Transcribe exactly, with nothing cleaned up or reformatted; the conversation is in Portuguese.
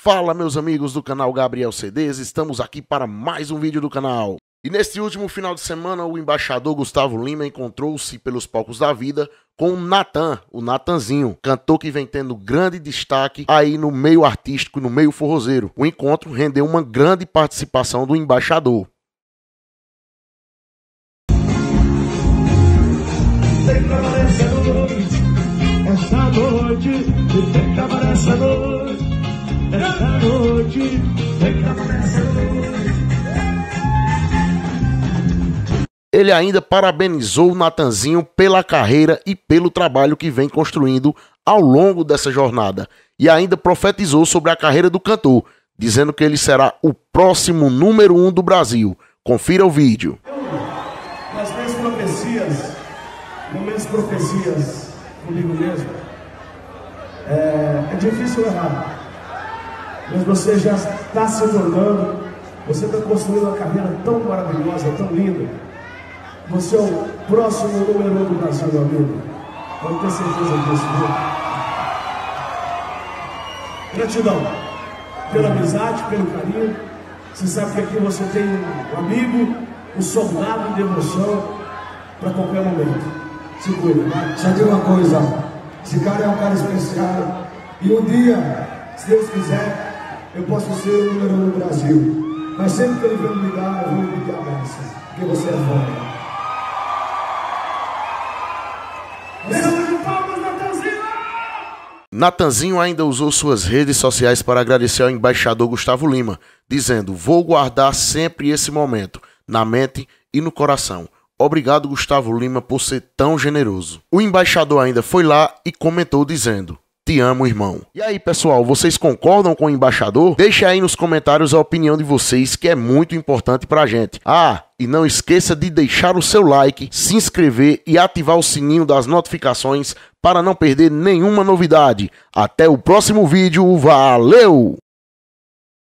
Fala, meus amigos do canal Gabriel C Ds, estamos aqui para mais um vídeo do canal. E neste último final de semana, o embaixador Gustavo Lima encontrou-se pelos palcos da vida com o Natan, o Natanzinho, cantor que vem tendo grande destaque aí no meio artístico e no meio forrozeiro. O encontro rendeu uma grande participação do embaixador. Tem trabalho essa noite, essa noite, tem trabalho essa noite, essa noite, tem trabalho essa noite. Ele ainda parabenizou o Natanzinho pela carreira e pelo trabalho que vem construindo ao longo dessa jornada. E ainda profetizou sobre a carreira do cantor, dizendo que ele será o próximo número um do Brasil. Confira o vídeo. Nas minhas profecias, nas minhas profecias comigo mesmo, é, é difícil errar. Mas você já está se tornando, você está construindo uma carreira tão maravilhosa, tão linda. Você é o próximo número um do Brasil, meu amigo. Pode ter certeza disso, viu? Gratidão pela amizade, pelo carinho. Você sabe que aqui você tem um amigo, um soldado de devoção para qualquer momento. Se cuida, né? Só digo uma coisa, esse cara é um cara especial. E um dia, se Deus quiser, eu posso ser o número um do Brasil. Mas sempre que ele vem me ligar, eu vou lhe pedir a benção, porque você é foda. Natanzinho ainda usou suas redes sociais para agradecer ao embaixador Gustavo Lima, dizendo: "Vou guardar sempre esse momento, na mente e no coração. Obrigado, Gustavo Lima, por ser tão generoso." O embaixador ainda foi lá e comentou dizendo: "Te amo, irmão." E aí, pessoal, vocês concordam com o embaixador? Deixe aí nos comentários a opinião de vocês, que é muito importante pra gente. Ah, e não esqueça de deixar o seu like, se inscrever e ativar o sininho das notificações para não perder nenhuma novidade. Até o próximo vídeo, valeu!